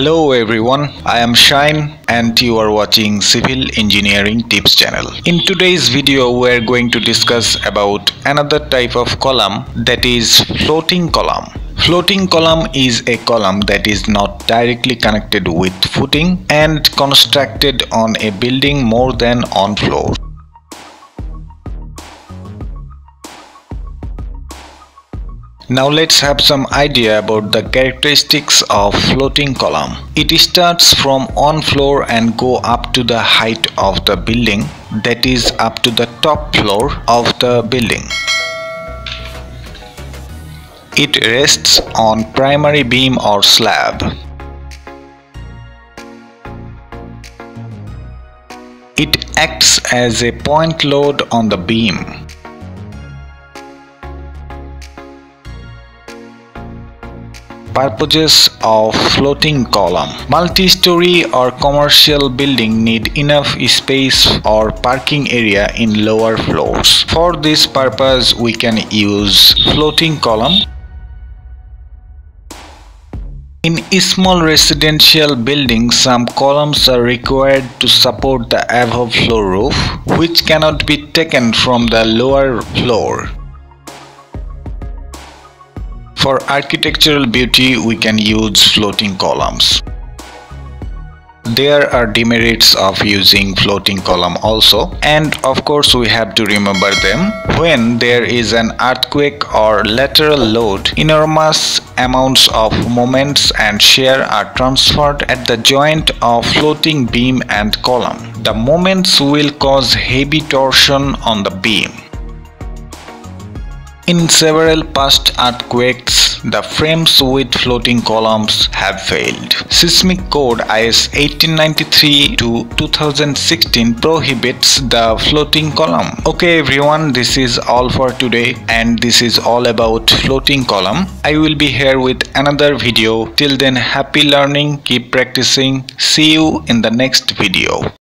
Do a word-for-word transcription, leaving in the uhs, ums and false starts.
Hello everyone, I am Shine and you are watching Civil Engineering Tips channel. In today's video we are going to discuss about another type of column, that is floating column. Floating column is a column that is not directly connected with footing and constructed on a building more than on floor. Now let's have some idea about the characteristics of floating column. It starts from on floor and go up to the height of the building, that is up to the top floor of the building. It rests on primary beam or slab. It acts as a point load on the beam. Purposes of floating column. Multi-story or commercial building need enough space or parking area in lower floors. For this purpose we can use floating column. In small residential buildings, some columns are required to support the above floor roof, which cannot be taken from the lower floor. For architectural beauty, we can use floating columns. There are demerits of using floating column also, and of course we have to remember them. When there is an earthquake or lateral load, enormous amounts of moments and shear are transferred at the joint of floating beam and column. The moments will cause heavy torsion on the beam. In several past earthquakes, the frames with floating columns have failed. Seismic Code I S eighteen ninety-three to two thousand sixteen prohibits the floating column. Okay everyone, this is all for today and this is all about floating column. I will be here with another video. Till then, happy learning, keep practicing. See you in the next video.